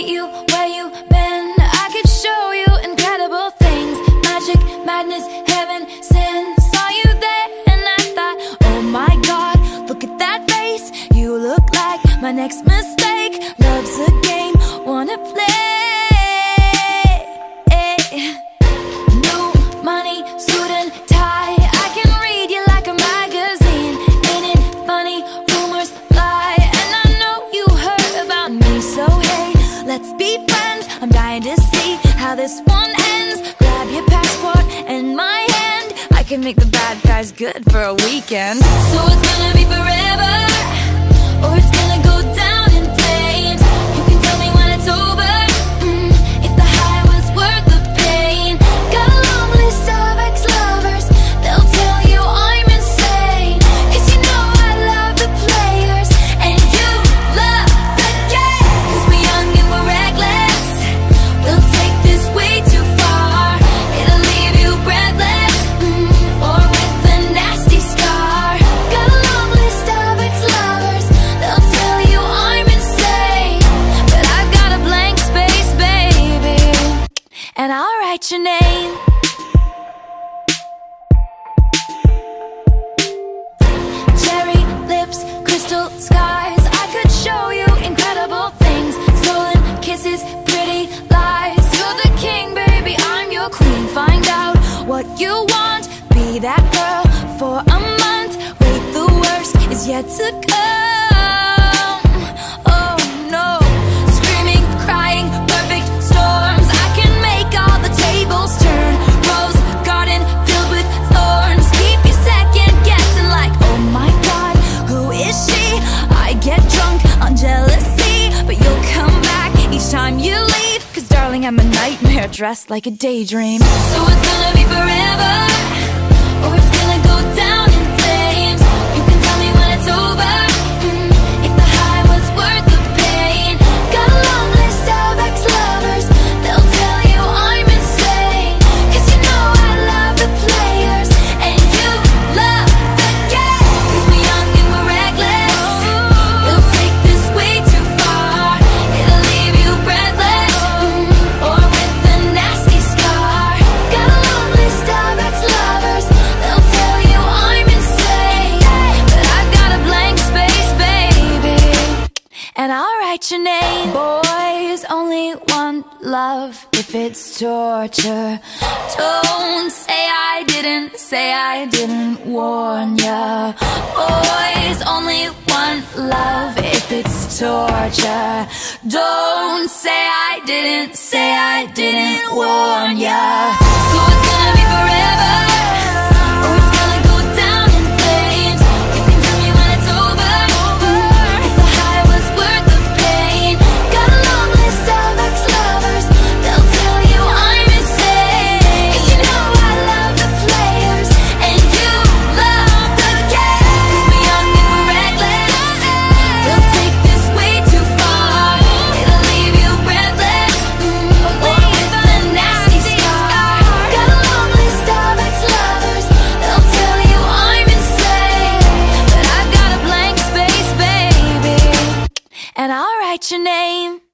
meet you where you been. I could show you incredible things. Magic, madness, heaven, sin. Saw you there and I thought, oh my God, look at that face. You look like my next mistake. Love's a game, wanna play. New money, suit and tie. I can read you like a magazine. Ain't it funny? Rumors fly, and I know you heard about me. So hey, let's be friends. I'm dying to see how this one ends. Grab your passport and my hand. I can make the bad guys good for a weekend. So it's gonna be forever, or it's gonna go down in flames. You can tell me when it's over, if the high was worth the pain. Got a long list of ex-lovers, they'll tell you I'm insane. 'Cause you know I love the players, and you love the game. 'Cause we're young and we're reckless, we'll take this way too far. It'll leave you breathless, or with a nasty scar. Got a long list of ex-lovers, they'll tell you I'm insane. But I've got a blank space, baby, and I'll write your name. Cherry lips, crystal skies. I could show you incredible things. Stolen kisses, pretty lies. You're the king, baby, I'm your queen. Find out what you want, be that girl for a month. Wait, the worst is yet to come. Oh no, screaming, crying, perfect storms. I can make all the tables turn. Rose garden filled with thorns. Keep you second guessing like, oh my God, who is she? I get drunk on jealousy, but you'll come back each time you leave. 'Cause darling, I'm a nightmare dressed like a daydream. So it's gonna be forever, or it's gonna go down in flames. You can tell me when it's over, if the high was worth the pain. Got a long list of ex-lovers, they'll tell you I'm insane. 'Cause you know I love the players, and you love the game. 'Cause we're young and we're reckless, we'll take this way too far. It'll leave you breathless, or with a nasty scar. Got a long list of ex-lovers, they'll tell you I'm insane. But I've got a blank space, baby, and I'll write your name. Boys only want love if it's torture. Don't say I didn't warn ya. Boys only want love if it's torture. Don't say I didn't warn ya. So it's gonna be forever, or it's gonna go down in flames. You can tell me when it's over, if the high was worth the pain. Got a long list of ex-lovers, they'll tell you I'm insane. 'Cause you know I love the players, and you love the game. 'Cause we're young and we're reckless, we'll take this way too far. It'll leave you breathless, or with a nasty scar. Got a long list of ex-lovers, they'll tell you I'm insane. But I've got a blank space, baby, and I'll write your name.